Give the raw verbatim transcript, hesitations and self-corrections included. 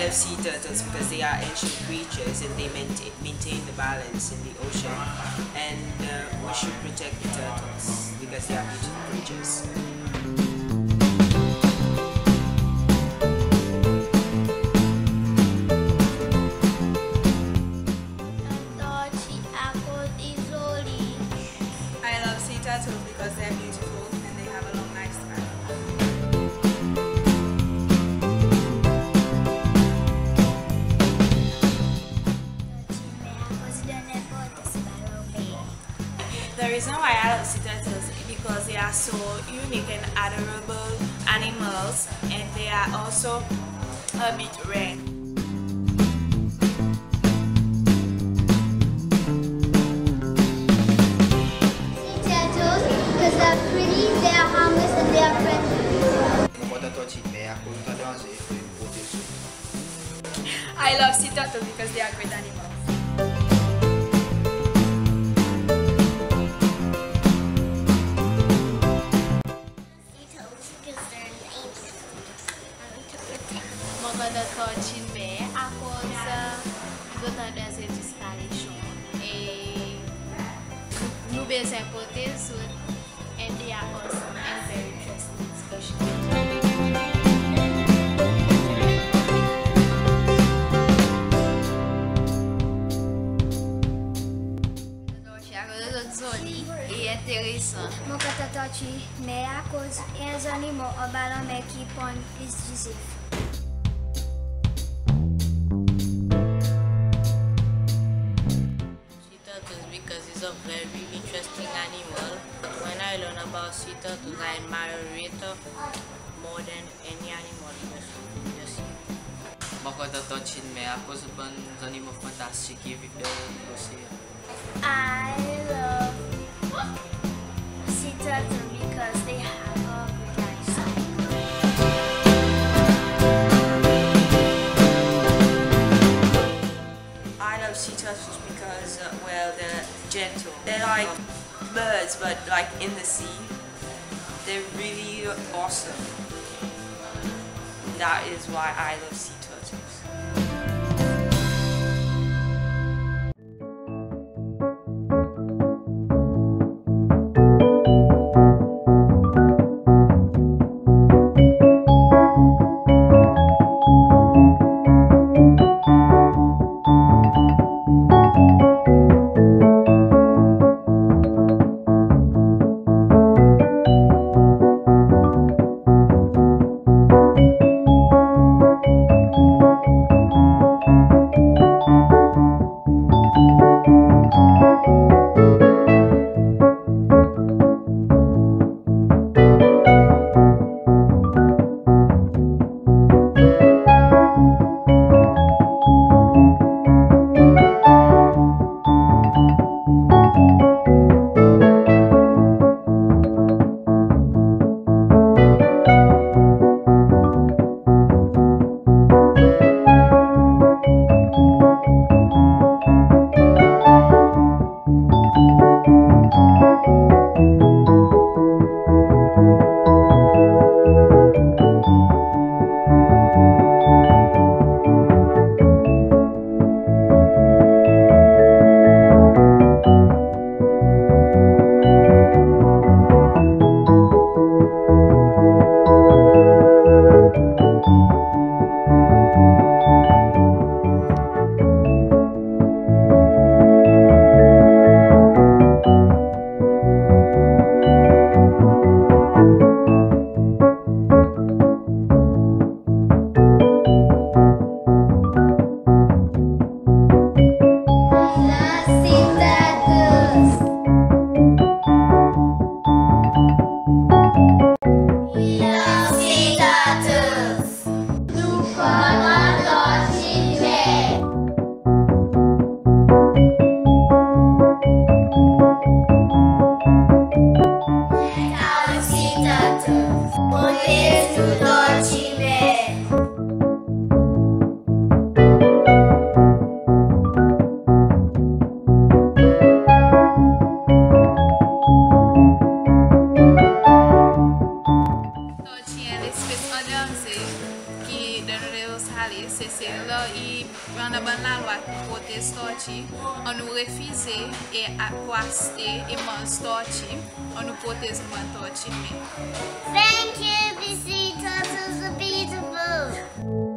love sea turtles because they are ancient creatures and they maintain, maintain the balance in the ocean, and uh, we should protect the turtles because they are beautiful creatures. I love sea turtles because they're beautiful and they have a long lifespan. The reason why I love sea turtles is because they are so unique and adorable animals, and they are also a bit rare. Because they're pretty, they are harmless, and they are friendly. I love sea turtles because they are great animals. Mă gădătorcin be a cosa gătărea se discarișon e nu be se poate sur and they are awesome and very interesting discussion. E interessant. Mon catatochi, mais à cause des animaux au ballon mais qui pondent plus d'usif. Sea turtles because it's a very interesting animal. When I learn about sea turtles, I admire it more than any animal in the sea. Mă catatochi, mais à cause des animaux fantastiques qui vivent dans l'océan. I love sea turtles because they have a good lifestyle. I love sea turtles because, uh, well, they're gentle. They're like birds, but like in the sea. They're really awesome. That is why I love sea turtles. c'est c'est là il prend la bonne la loi pour porter tortue on nous refuse et à acheter et manger tortue on nous porter une bonne tortue mais Thank you, B C Turtles are beautiful.